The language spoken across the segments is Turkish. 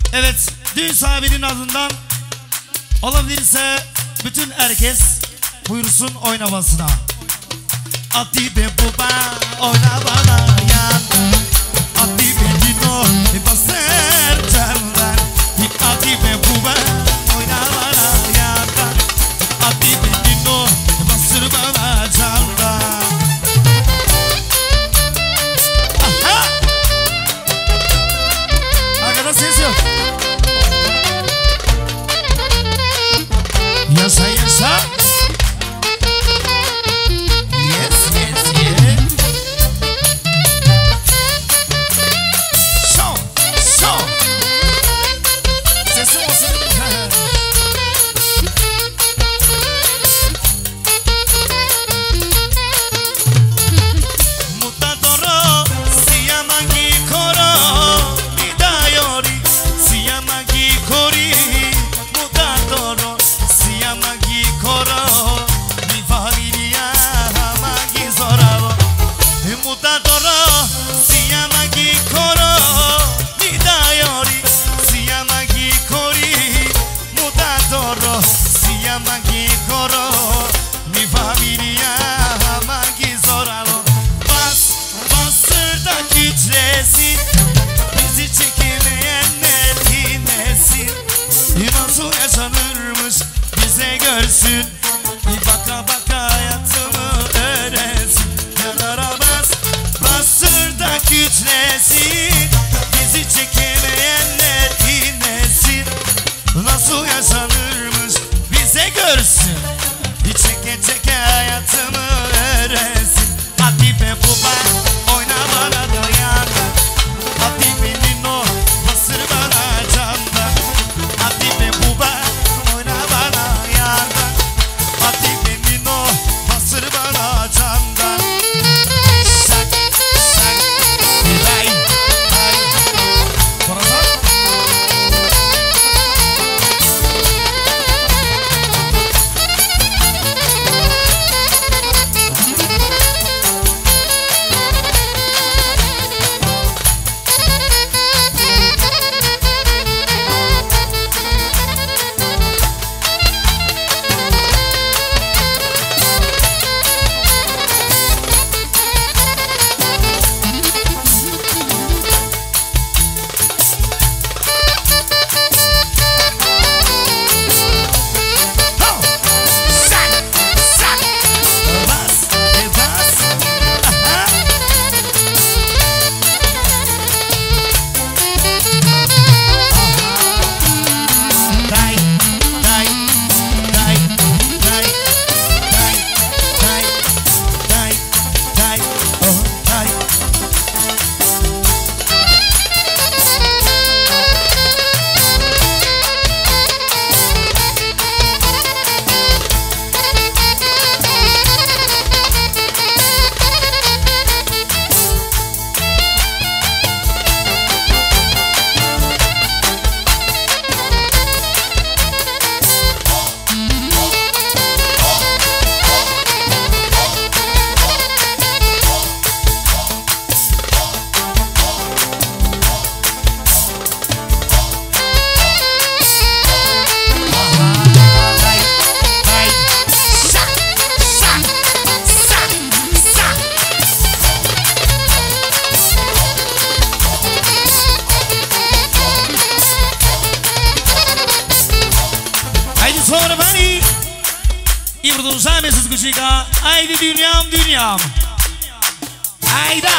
Evet, düğün sahibinin adından olabilirse bütün herkes buyursun oynamasına. Ati be buba oyna bana yan, ati be dino baser canlar, ati be buba oyna bana yan, ati be dino basır bana canlar. Aha! Arkada ses yok. Yaşa yaşa. Haydi dünyam dünyam. Hayda.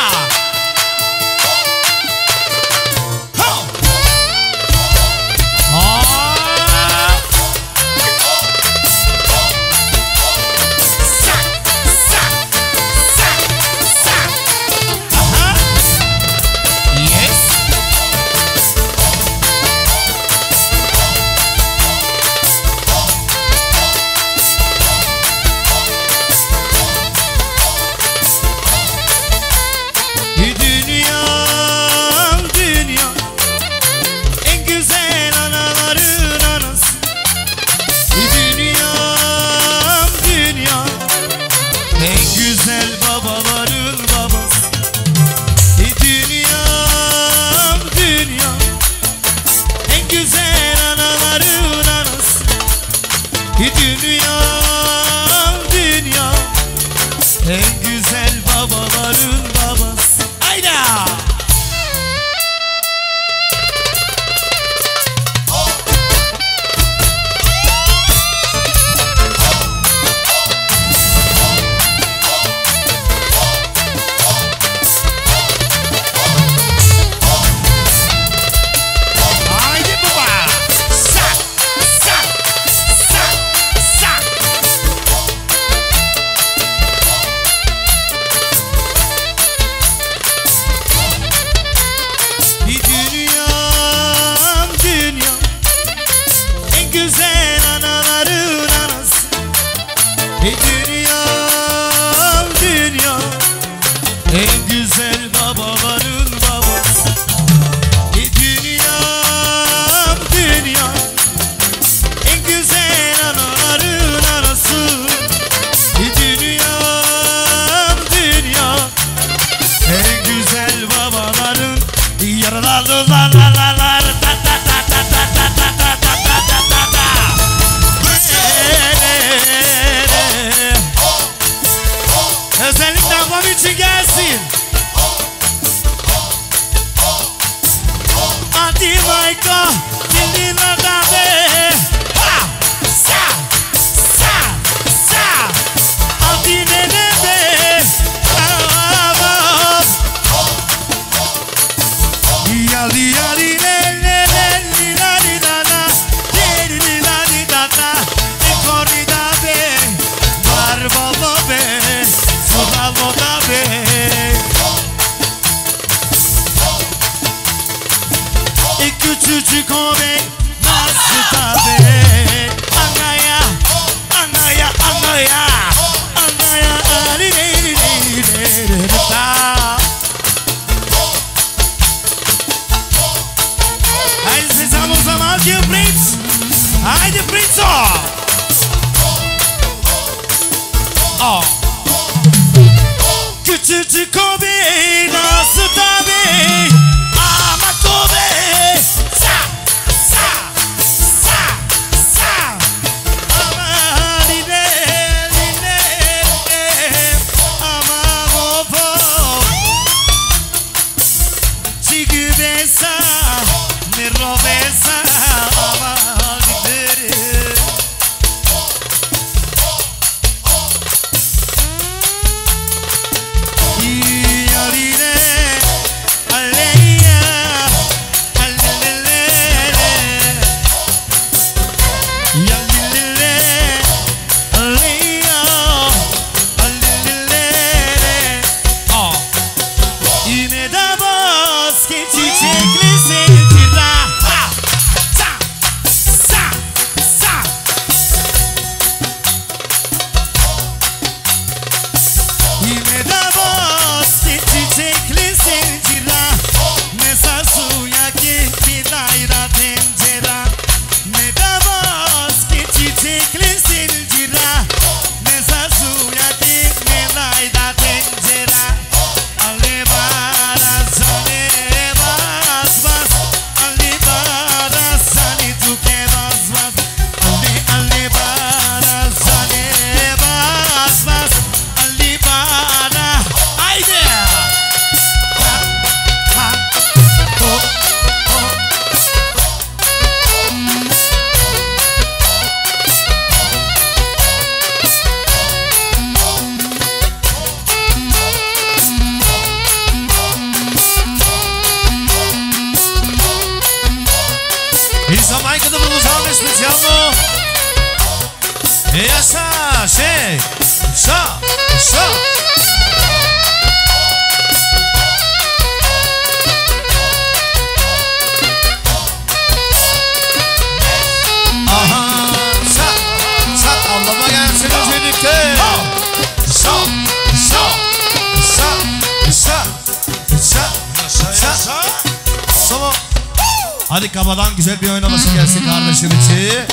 Özellikle ablam için gelsin. Hadi Mayko, dinliyorlar be. Sa, sa, sa. Hadi nene be. Yali yali le le le li la li la la, li li la li da da. Corrida be, barbolo be, sodalo da be. Küçücük o bey nasıl tabi. Anaya, anaya, anaya, anaya, li li li li li da. Haydi sesam o zaman ki Prince. Haydi Prince o. Oh. Küçücük o bey nasıl tabi. Ama tabi. Sa, sa, sa, sa. Ama li le, li le, ama opo. Çiğ besa. Mi robesa ama giderim. Yarine aleya alelele yalilele aleya alelele. Oh. Yine de vazgeçecekli sevgiler. Yine de vazgeçecekli zincirler. Ne sar suya gitti dayra tencere. Ne de vazgeçecekli zincirler. Ne sar suya gitti dayra tencere. Ali baras, ali bas bas. Ali baras, ali tuke bas bas. Ali baras, ali bas bas. Ali bara. Haydi. Ha, ha, ho, ho. Isso a Maica do Blusão especial. E essa, che, só, só. Aha, sat, sat, Allah'ıma gelsin özellikle. Sat, sat, sat, sat, sat, sat. Solo. Hadi kafadan güzel bir oynaması gelsin kardeşim için.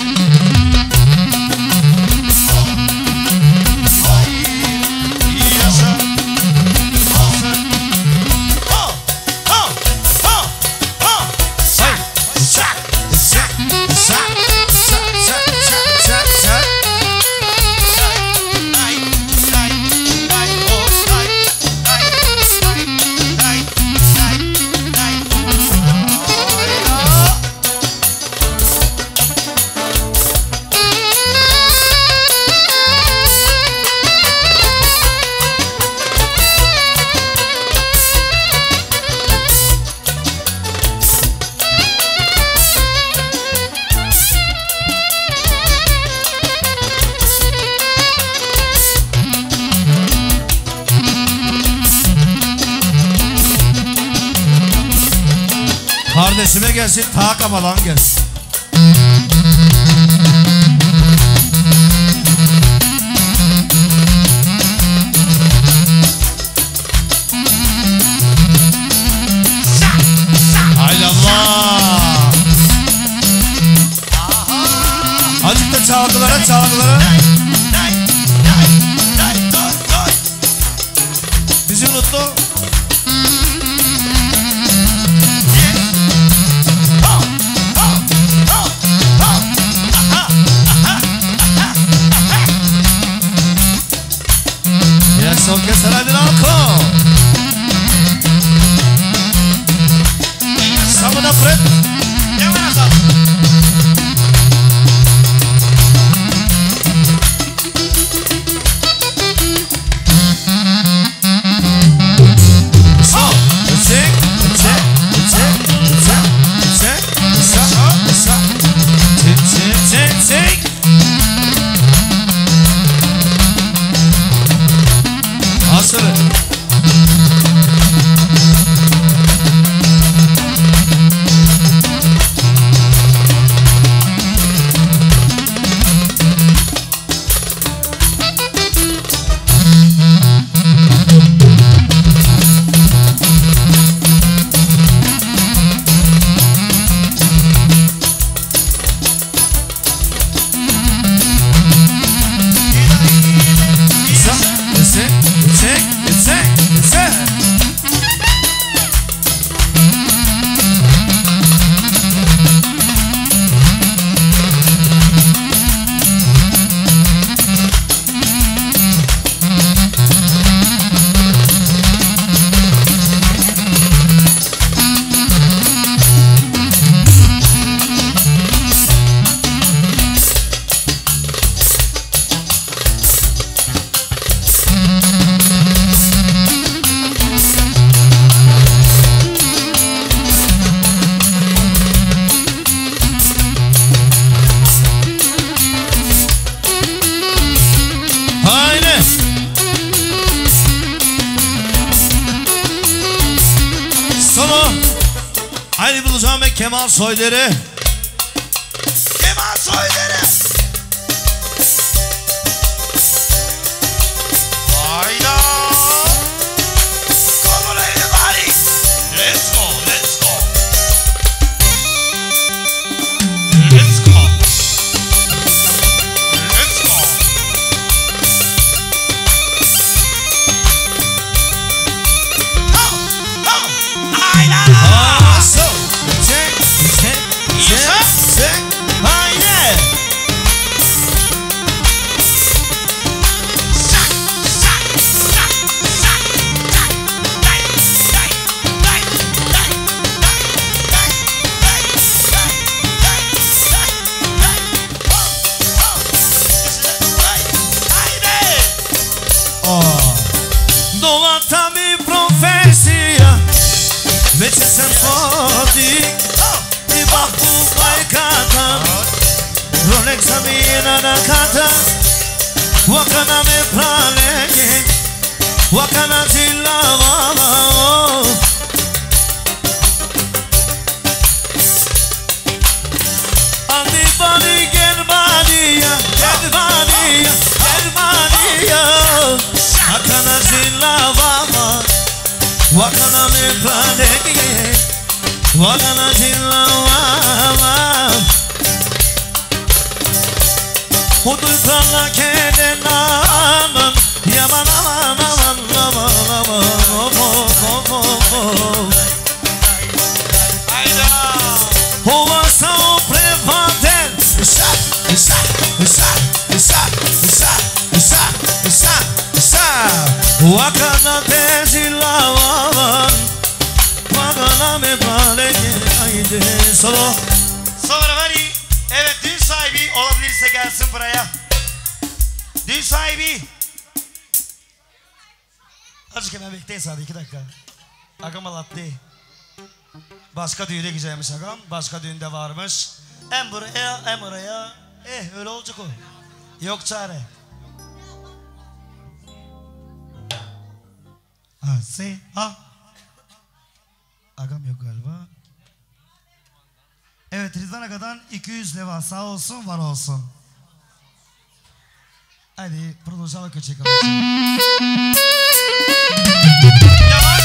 Kardeşime gelsin, ta kafadan gelsin. Haydi Allah. Azıcık da çalgılara, çalgılara. Bizi unuttu. Fred. Няма назад. Kemal Soyder'i. Kemal Soyder'i. Hayda. Come on everybody. Let's go, let's go. Let's go. Let's go. Hayda. Vece sem fodi I baku baikata Rolexa mina nakata Wakana me pralege Wakana tilawama Antibody Germania Germania Germania Wakana tilawama Wakana me pralege Wakana tilawama Hudu prala kene naman Yaman aman aman aman aman Hova sao prevaten Isa Isa Isa Isa Isa Isa Isa Isa Wakana tezilawaman Wakana me pralege Haydi solo Sonra hani evet düğün sahibi olabilirse gelsin buraya. Düğün sahibi. Azıcık hemen bekleyin sadece 2 dakika. Agam alattı. Başka düğüne gideceğimiz agam. Başka düğünde varmış. Hem buraya hem oraya. Öyle olacak o. Yok çare. Agam yok galiba. Evet Rıdvan Aga'dan 200 leva sağ olsun var olsun. Hadi prodüksiyona köçelim. Yavaş.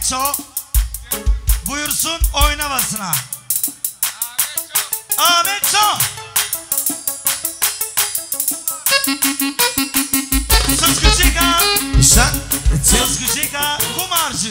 Ço buyursun oynamasına. Ahmet Ço. Söz Küçeka. Söz Küçeka kumarcı.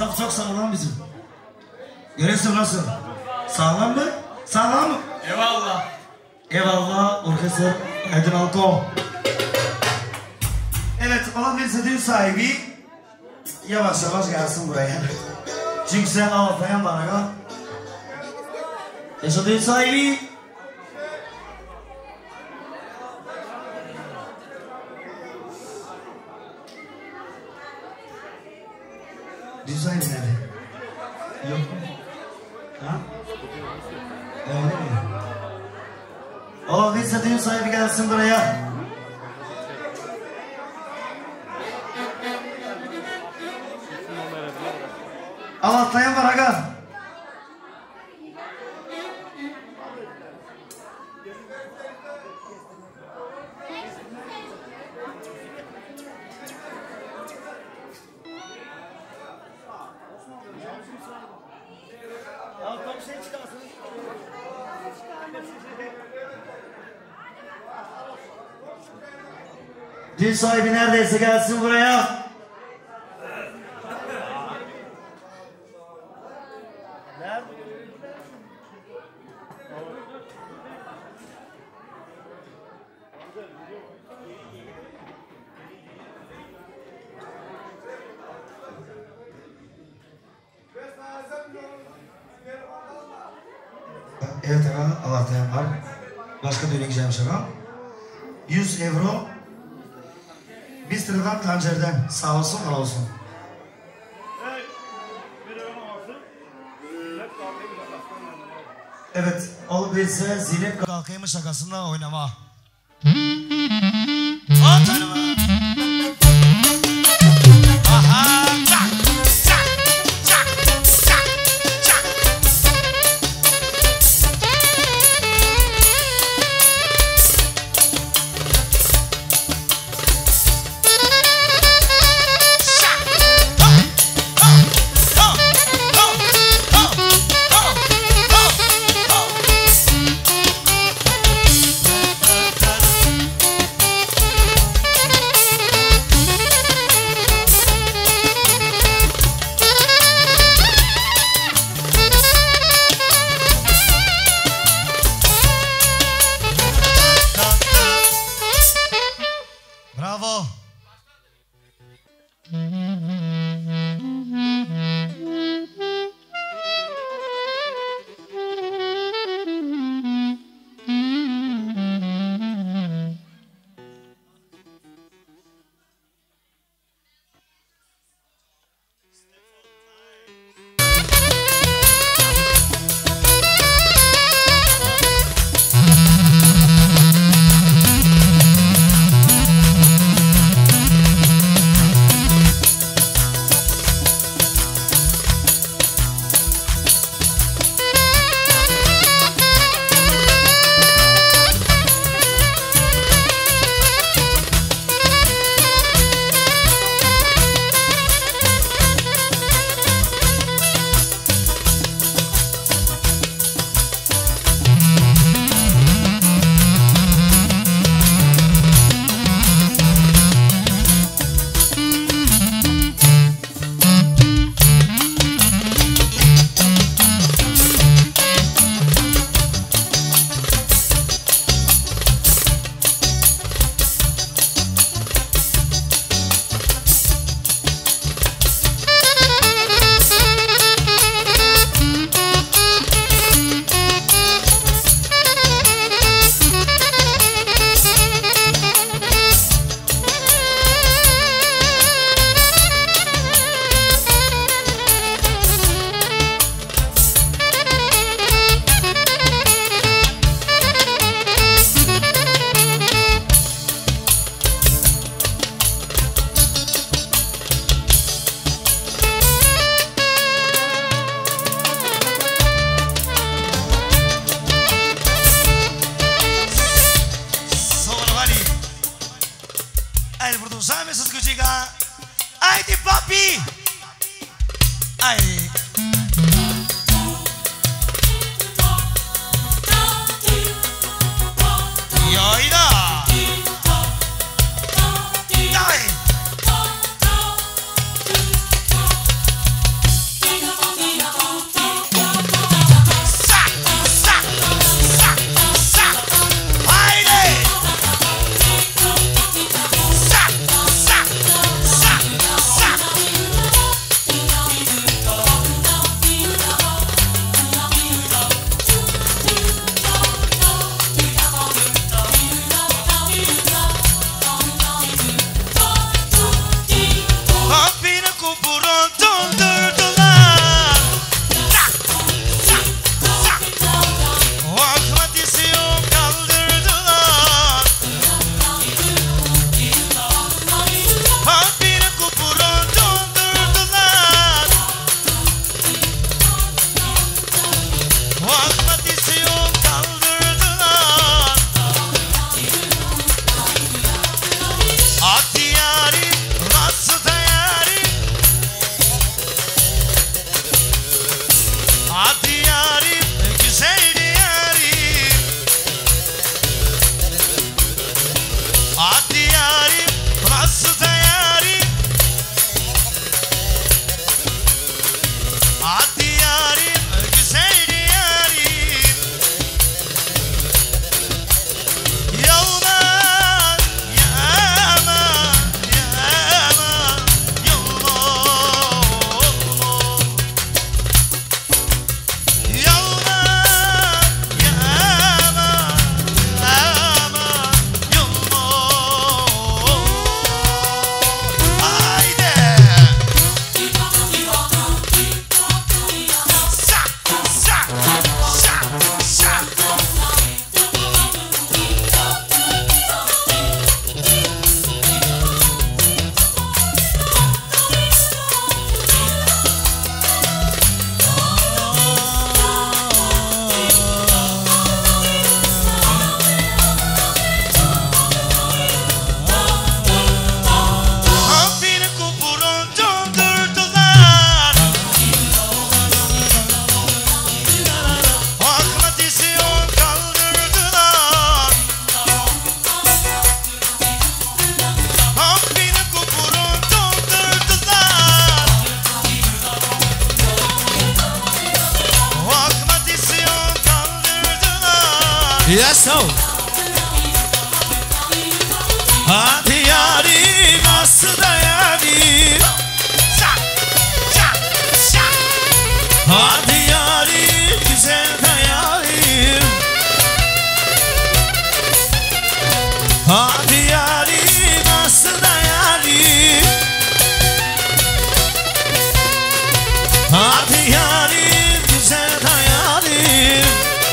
Saf çok sağlam bizim. Görüyorsun nasıl? Sağlam mı? Sağlam mı? Eyvallah. Eyvallah orkestra Aydın Alko. Evet olabilirse düğün sahibi yavaş yavaş gelsin buraya. Çünkü sen ağlayan bana. Yaşa düğün sahibi. Düğün sahibi nerede? Yok mu? Ha? Öyle mi? Olabilirse düğün sahibi gelsin buraya. Ağlayan var aga. Düğün sahibi neredeyse gelsin buraya. Evet aga, Allah'tan var. Başka düğüne gideceğim şaka. 100 euro. Biz sıradan Tancer'den. Sağ olsun, var olsun. Evet, olabilirse Zeynep kalkayım şakasında oynama. Oynama. Aha, çak, çak, çak, çak, çak. Yes, oh. Hadi yarim aslında yarim. Hadi yarim güzel de yarim. Hadi yarim aslında yarim. Hadi yarim güzel de yarim.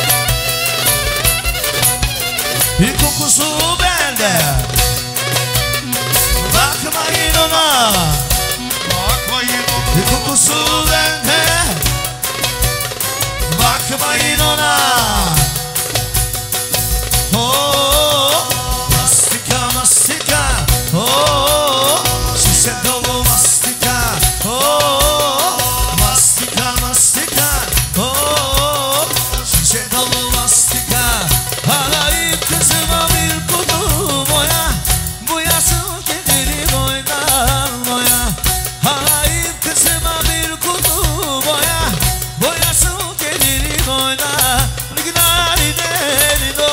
Bir kokusu bende. Bakmayın ona. Bakmayın ona. Bir kokusu bende. Bakmayın ona. Oh, mastika mastika. Oh, şişe dolu mastika. Oh, mastika mastika. Oh, şişe dolu mastika. Alayım kızıma bir kutu boya. Boyasın kederi boydan boya. Alayım kızıma bir kutu boya. Boyasın kederi boydan. Nigdari deri do.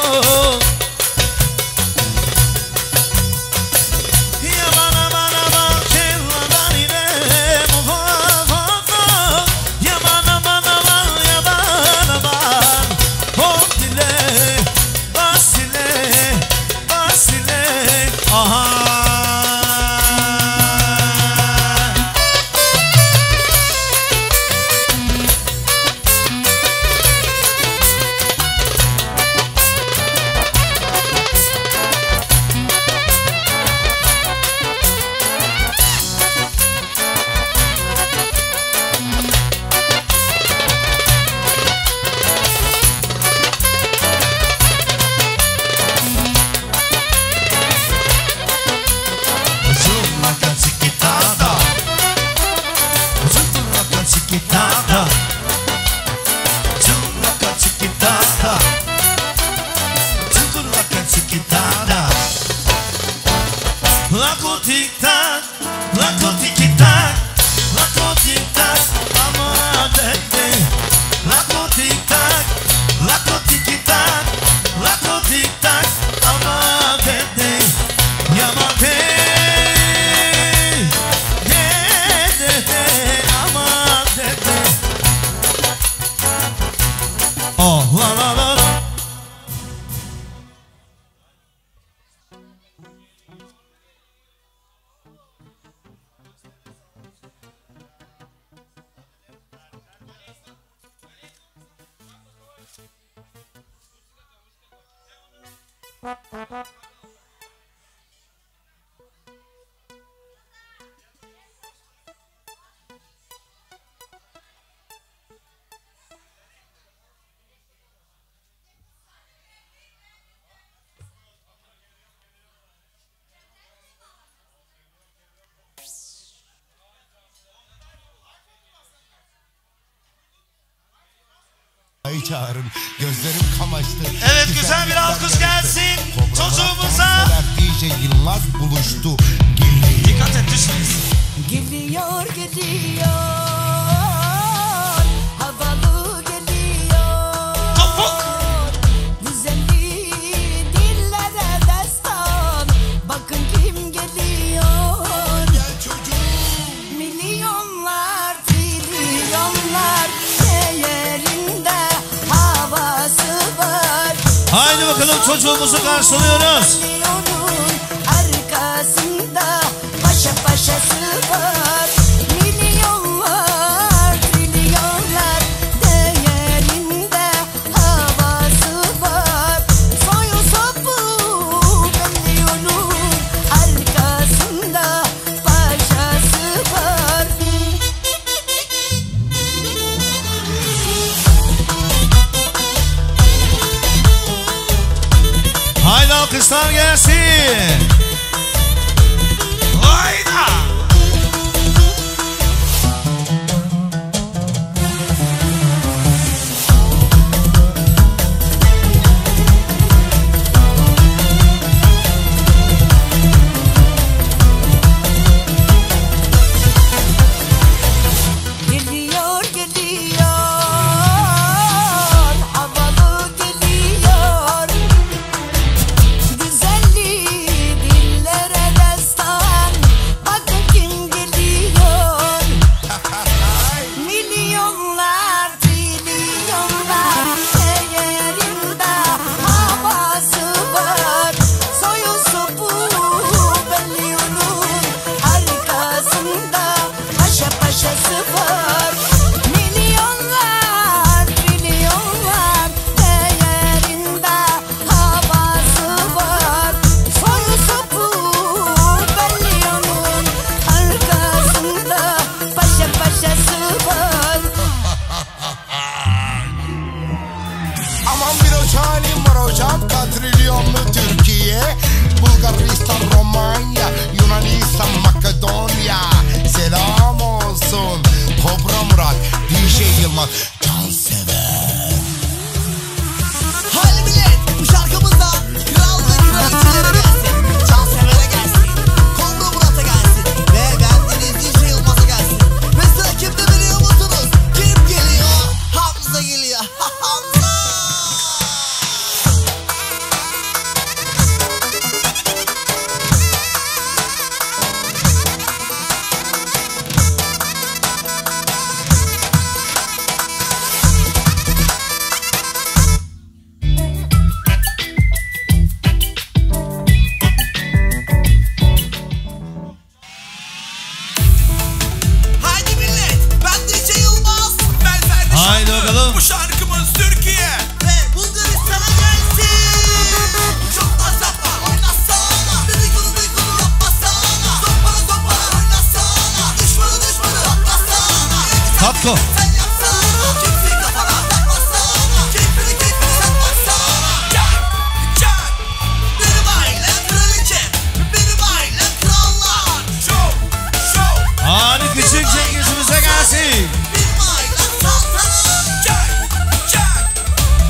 Yaman aman aman kelladani de. Yaman aman aman yaman aman. Hop dile, bas dile, bas dile. Aha. Zumaka chiquitada, zumaka chiquitada, zumaka chiquitada, zumaka chiquitada. Laco tic tac, laco tiki tac, laco tic tac, amorate. Laco tic tac, laco tiki tac, laco tic tac, amorate. Yamate. Oh, la la la la. Ay çağırın, gözlerim kamaştı. Evet, güzel bir alkış gelsin çocuğumuza. DJ Yılmaz buluştu. Dikkat et, düşmeyiz. Geliyor geliyor, havalı geliyor. Topuk. Güzelliği dillere destan, bakın kim geliyor. Milyonlar, trilyonlar değerinde havası var. Haydi bakalım çocuğumuzu karşılıyoruz. Milyonun arkasında paşa paşası var. Milyonlar, trilyonlar değerinde havası var. Soyu sopu belli onun arkasında paşası var. Haydi alkışlar gelsin. Hayda. Geliyor geliyor, havalı geliyor. Yaşam katrilyonlu Türkiye, Bulgaristan, Romanya, Yunanistan, Makedonya. Selam olsun Kobra Murat, DJ Yılmaz, Cansever. Haydi millet, bu şarkımızda kral ve kraliçelere gelsin, Cansever'e gelsin, Kobra Murat'a gelsin ve bendeniz DJ Yılmaz'a gelsin. Ve sıra kimde biliyor musunuz? Kim geliyor? Hamza geliyor. Hamza! Haydi millet, ben DJ Yılmaz. Ben Ferdi Haydi Şanlı. bakalım. Bu şarkımız Türkiye ve Bulgaristan'a gelsin. Çok azapla oynasana, dedikodu yapmasana, zompara oynasana, düşmanı atlasana. Tatko. Sen yapsana, kimseyi kafana takmasana, keyfini satmasana. Çak, benim ailem kraliçe, benim ailem krallar. Show. Hadi küçük çekicimize gelsin. Benim ailem saltanat. Çak,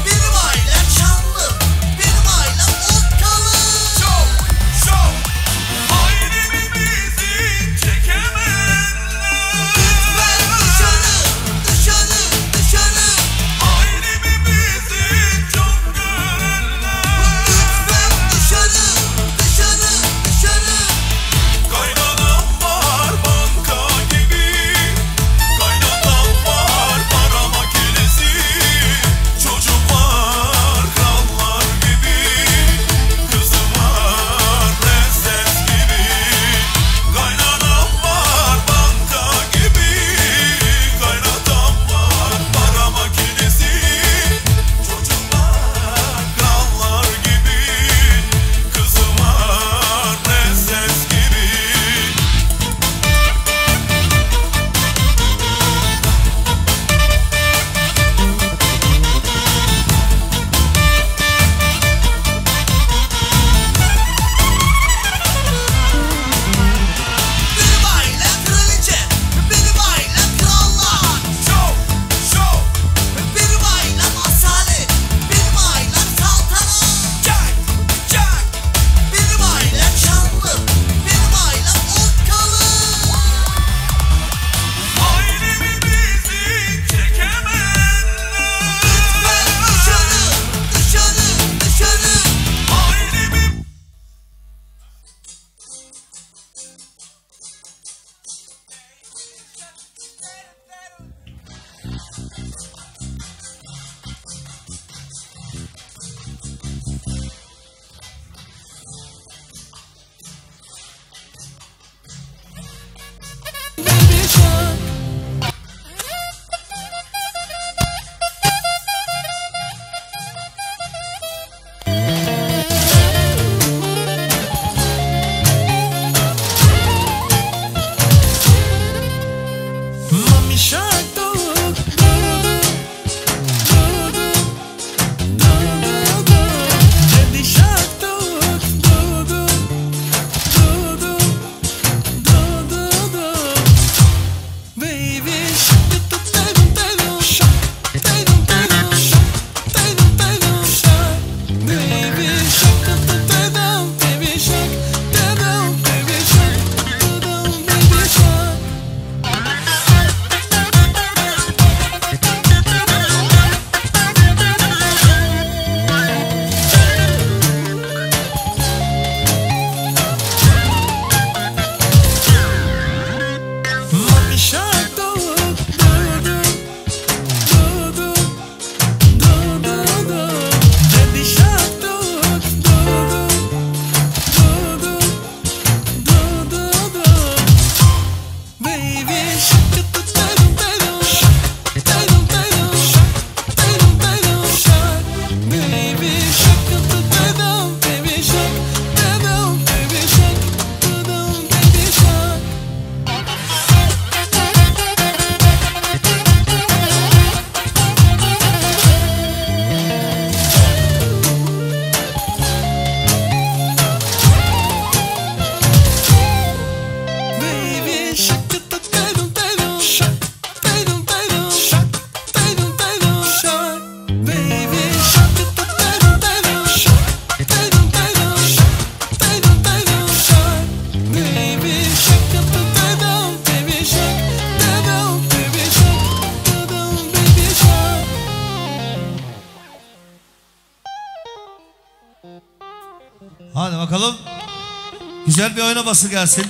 Hadi bakalım. Güzel bir oynaması gelsin.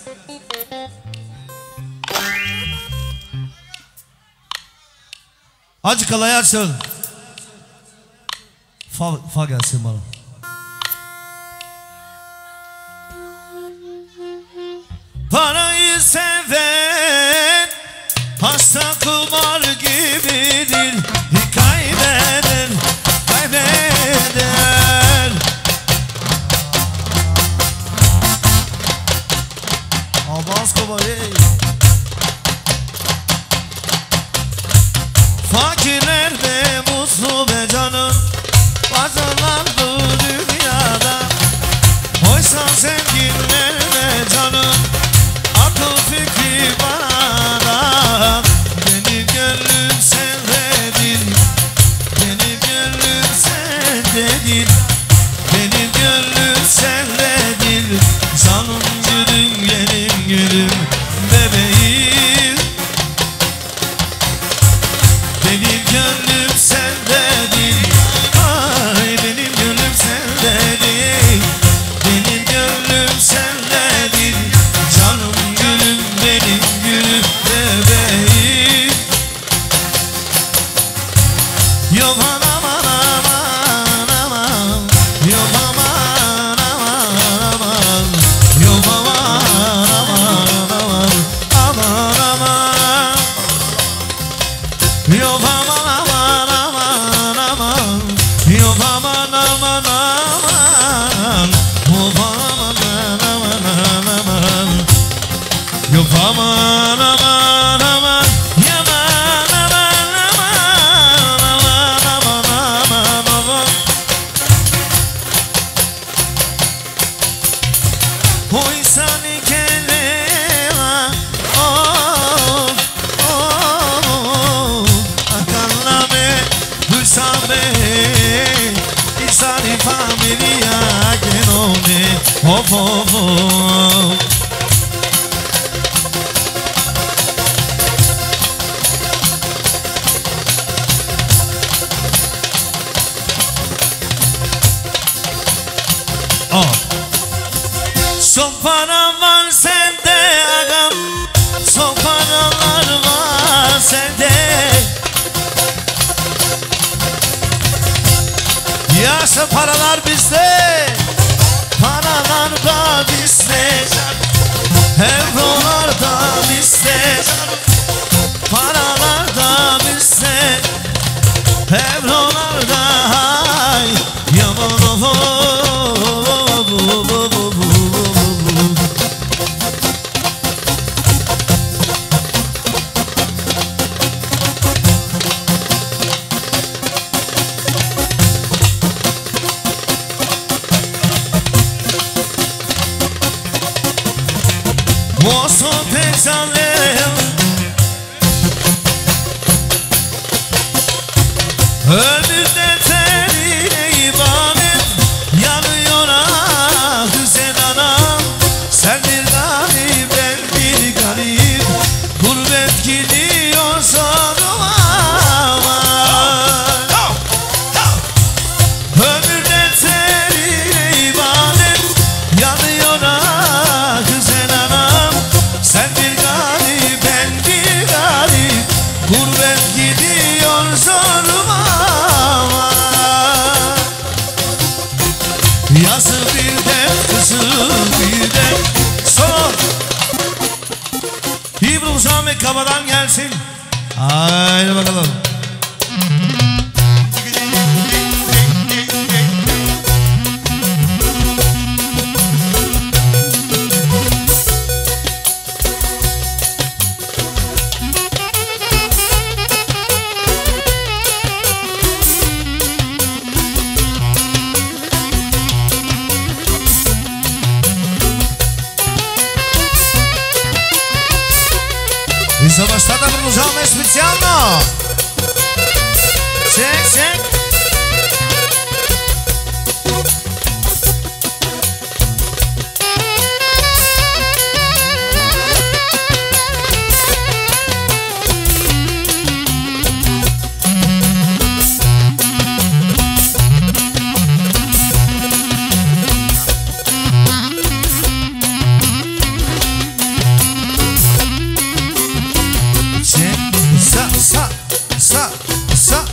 Hacı kalayı açın. Fa gelsin bana. Parayı seven hasta kumar gibidir. Kaybeder, kaybeder. Abbas Kobayı. Fakirler de mutlu be canım, varsalar bu dünyada. Oysa zenginler de canım, akıl fikri bana. Benim gönlüm sendedir, benim gönlüm sendedir, benim gönlüm sendedir. Canım gülüm, benim gülüm, bebeğim. Benim gönlüm sendedir, ay benim gönlüm sendedir, benim gönlüm sendedir. Canım gülüm, benim gülüm, bebeğim. Yok aman aman aman, yok aman aman aman, yok aman aman aman, aman aman. Yok aman aman aman aman, yok aman aman aman, yok aman aman aman, yok aman aman aman, yaman aman aman aman aman aman. Oysa ni kelema, oh oh, akallame, dulsame, insani familia que no me, oh oh oh. Oh. Çok param var sende agam, çok paralar var sende. Yaşa paralar bizde, paralar da bizde, eurolar da bizde, paralar da bizde, eurolar da hay yaman oh. Mozo pensaleo, önünde terine ibadet, yanıyor ah güzel anam. Sen bir garip, ben bir garip, gurbet gidiyor sonuma. Ömürde terine ibadet, yanıyor ah güzel anam. Sen bir garip, ben bir garip, gurbet gidiyor zoruma. Yazı bir de, kızı bir de, son. İbrahim Zahmet Kaba'dan gelsin. Haydi bakalım. Sono stata per un esame speciale. Sì, sì. issa.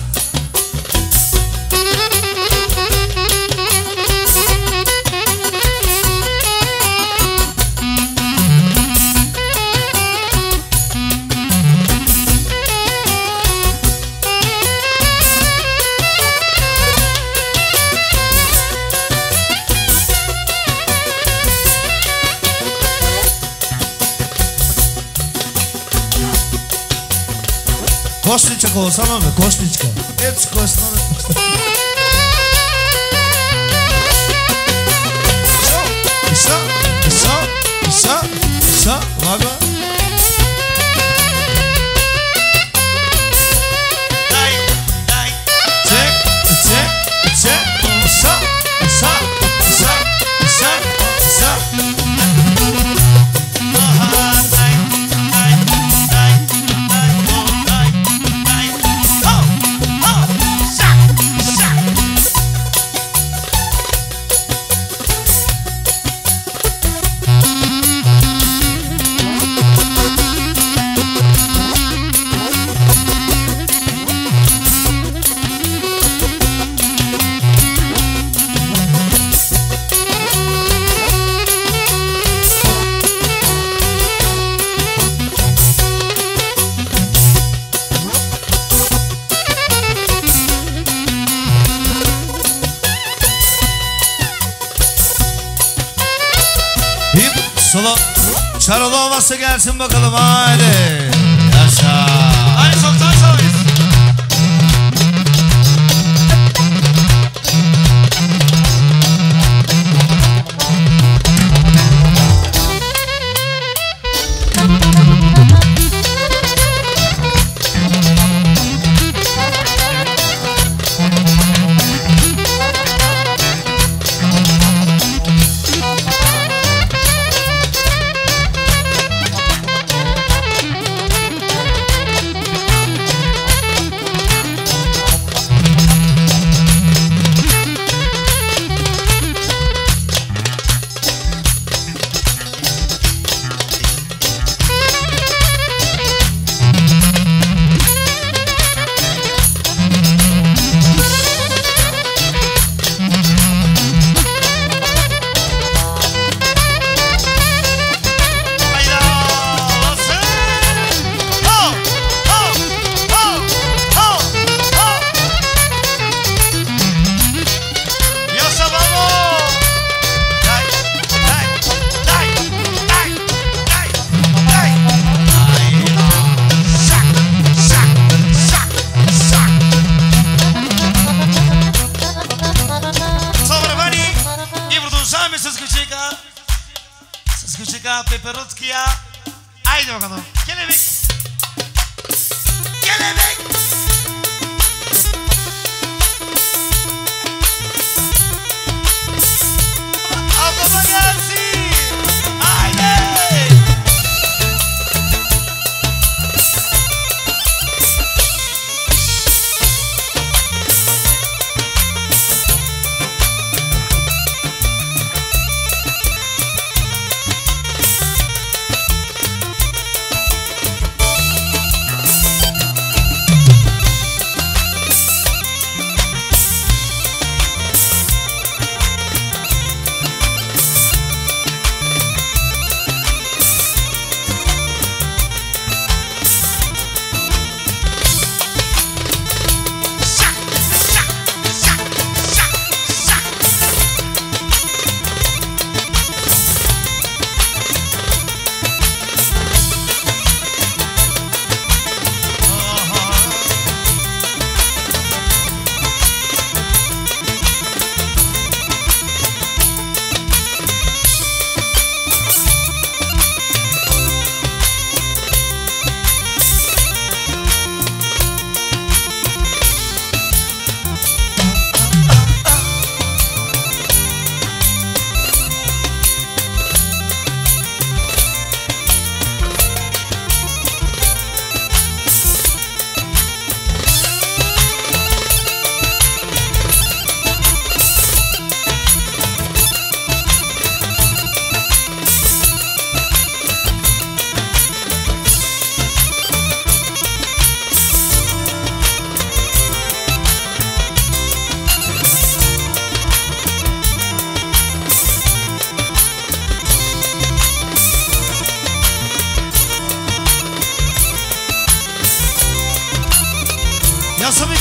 Košnička olsa mı? Košnička. Hepsi koşmalı. İsa, İsa, İsa, İsa, Vaga. Daj, daj. Çek, çek, çek. İsa, İsa, İsa, İsa, İsa. Aha, daj, daj, daj, daj, oh, daj, daj. Oh, oh, şak, şak. Hip, solo. Çarolu olmazsa gelsin bakalım haydi. Yaşa. Hadi soktan çalıyız. Peperutski'ya. Haydi bakalım. Kelebek. Kelebek. Ablama gelsin. Haydi.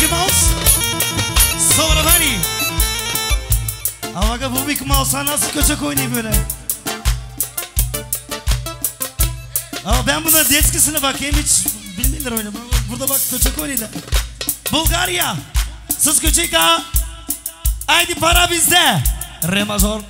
Mouse. Sonra beni. Ama bak bu Mickey Mouse'a nasıl köçek oynuyor böyle. Ama ben buna deskisine bakayım hiç bilmiyorlar oyunu. Burada bak köçek oynuyorlar. Bulgarya. Siz köçek ha. Haydi para bizde. Re major.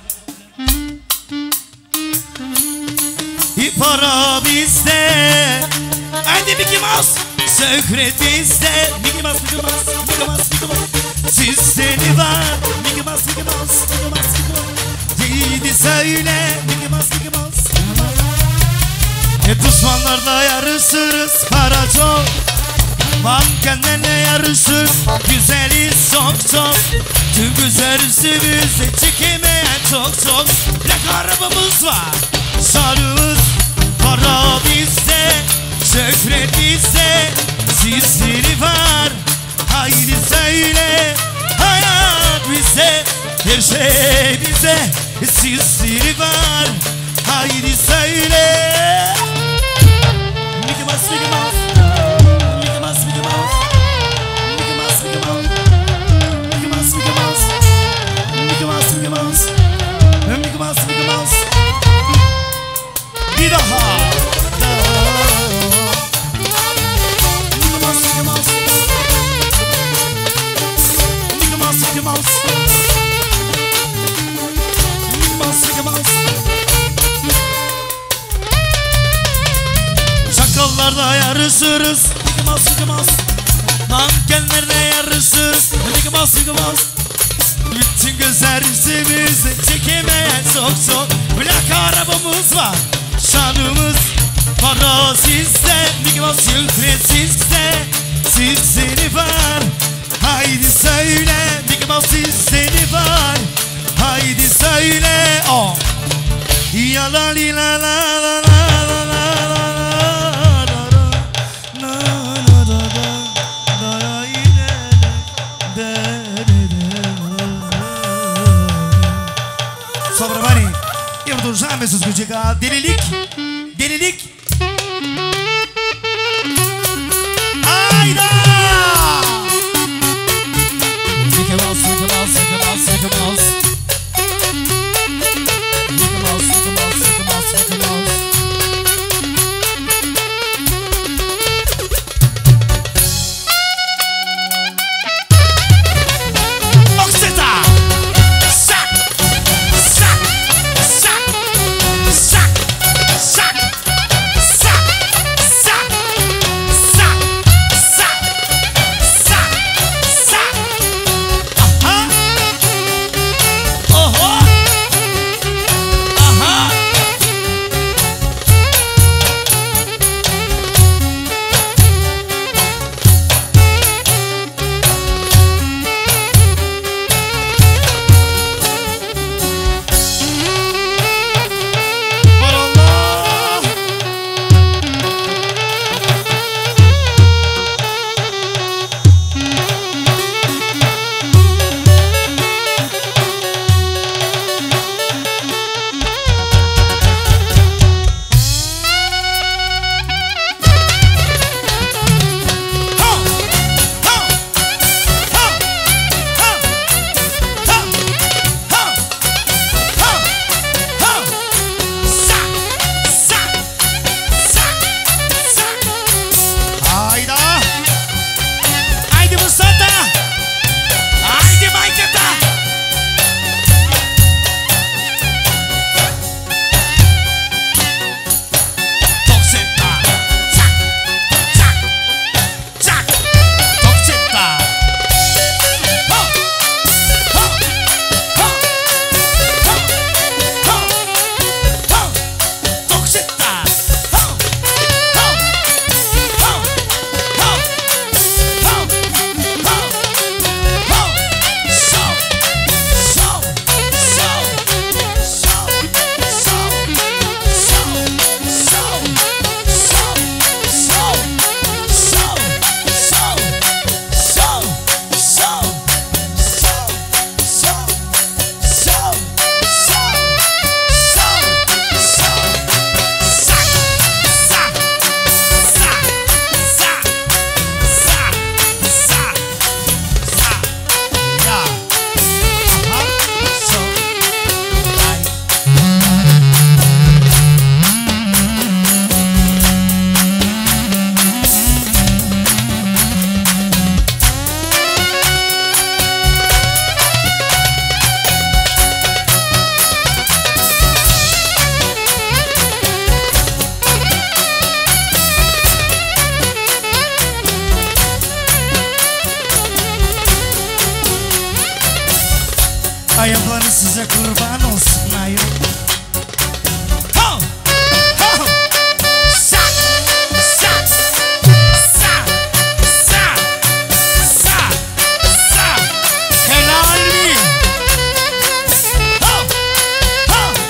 Para bizde. Haydi Mickey Mouse. Şöhret bizde. Mickey Mouse, Mickey Mouse, Mickey Mouse, Mickey Mouse. Sistemi var. Mickey Mouse, Mickey Mouse, Mickey Mouse, Mickey Mouse. Haydi söyle. Mickey Mouse, Mickey Mouse, Mickey Mouse. Düşmanlarla yarışırız. Para çok. Mankenlerle yarışır. Güzeliz çok çok. Tüm güzelliğimizi çekemeyen çok çok. Plak arabamız var. Sarımız para bizde. Şöhret bizde. Sizleri var. Haydi söyle. Hayat bizde. Her şey bizde. Sizleri var. Haydi söyle. Mickey Mouse, Mickey Mouse. Mickey Mouse, Mickey Mouse. Mickey Mouse, Mickey Mouse. Mickey Mouse, Mickey Mouse. Mickey Mouse, Mickey Mouse. Mickey Mouse, Mickey Mouse. Bir daha. Mickey Mouse, Mickey Mouse. Mickey Mouse, Mickey Mouse. Mickey Mouse, Mickey Mouse. Çakallarda yarışırız. Mickey Mouse, Mickey Mouse. Mankenlerle yarışırız. Mickey Mouse, Mickey Mouse. Bütün gözlerimizi çekemeyen çok çok. Plak arabamız var. Şanımız para sizde. Mickey Mouse şöhret sizde. Sizleri var. Haydi söyle. Mickey Mouse sizleri var. Haydi söyle. Oh. Ya la li la la la la la la la. Sobre bani, eu durjame sus kucika delilik, delilik. Ayda! Mickey Mouse, Mickey Mouse, Mickey Mouse, Mickey Mouse. Mickey Mouse, Mickey Mouse, Mickey Mouse, Mickey Mouse. Oxeta! Sac! Sac! Sac! Sac! Sac! Ayakları size kurban olsun ayol. Ho! Ho! Sak! Sak! Sak! Sak! Sak! Sak! Helal mi? Ho! Ho! Ho!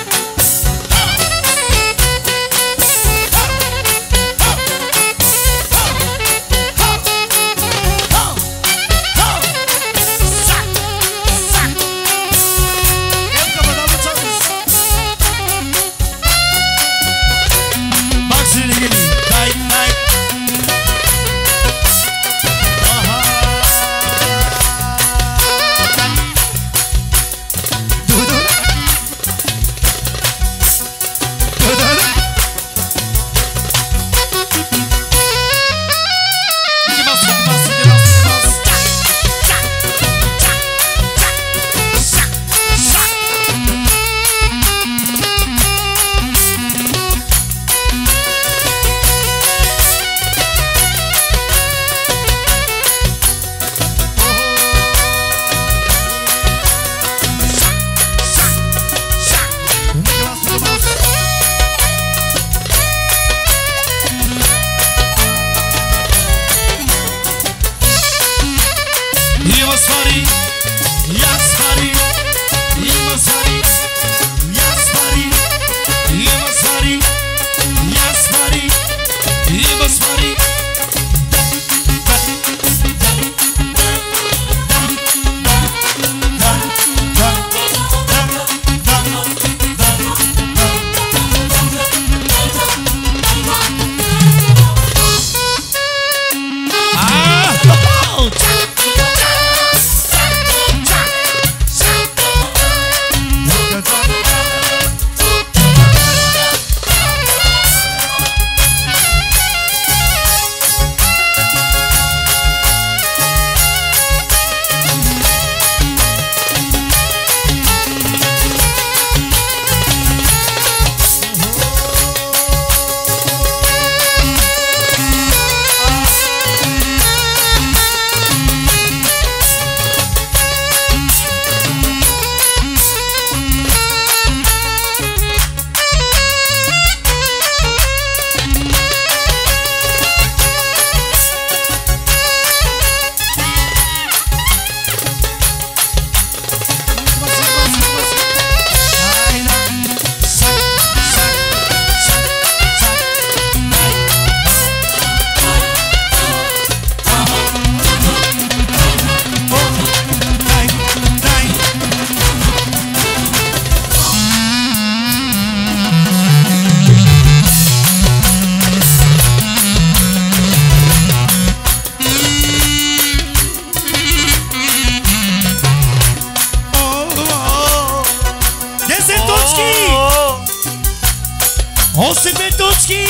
Osipetowski,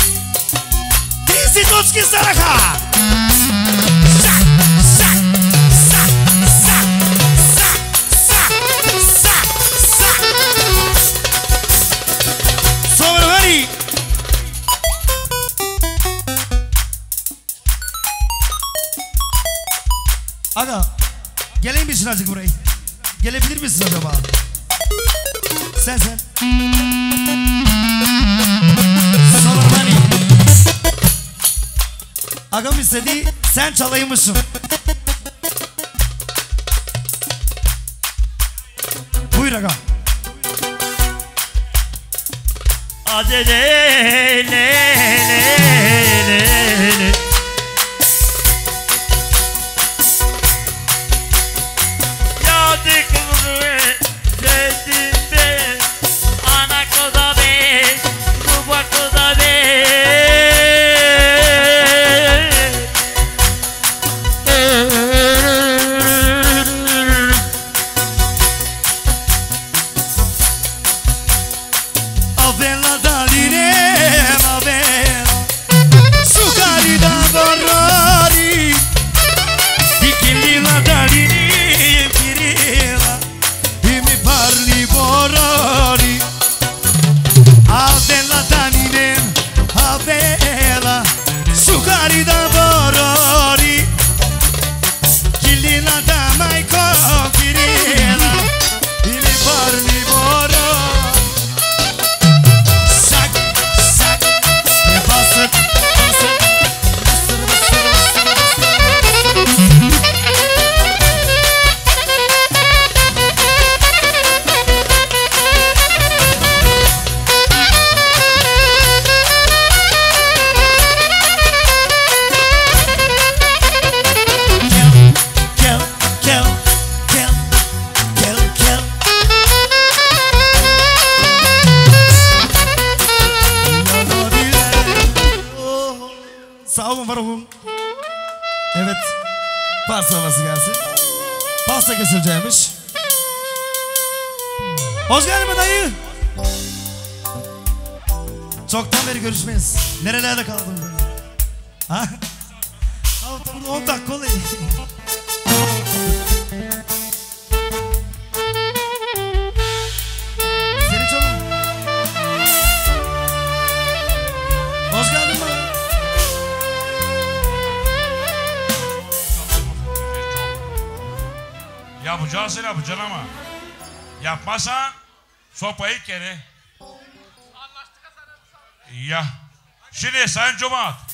Tisitowski Saraha. Sak, sak, sak, sak, sak, sak, sak, sak. Sonra hadi. Aga, geleyim misin azıcık buraya? Gelebilir misin acaba? Sen. Agam istedi, sen çalaymışsın. Buyur agam. Pastalaması gelsin. Pasta kesileceğimiş. Hoş geldin mi dayı? Çoktan beri görüşmeyiz. Nerelerde kaldın böyle? Ha? Burada 10 dakika olayım. Seni çok... Hoş geldin bana. Yapacaksın yapacaksın ama yapmazsan sopayı kere. Ya şimdi Sayın Cemaat